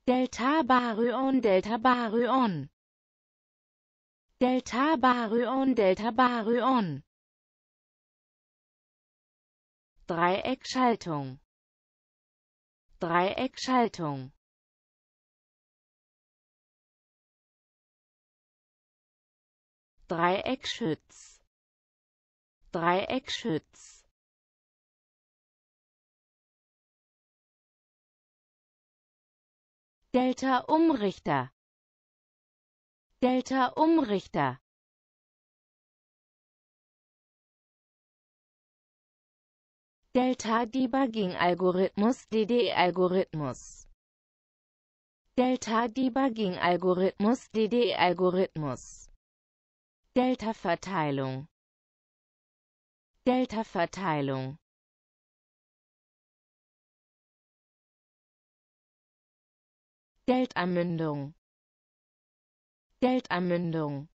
Delta Baryon, Delta Baryon, Delta Baryon, Delta Baryon. Dreieckschaltung, Dreieckschaltung, Dreieckschütz, Dreieckschütz. Delta Umrichter, Delta Umrichter. Delta Debugging Algorithmus, DD-Algorithmus, Delta Debugging Algorithmus, DD-Algorithmus. Delta Verteilung, Delta Verteilung. Delta Mündung, Delta Mündung.